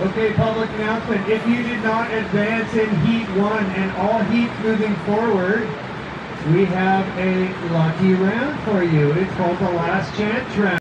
Okay, public announcement. If you did not advance in Heat 1 and all heats moving forward, we have a lucky round for you. It's called the Last Chance Round.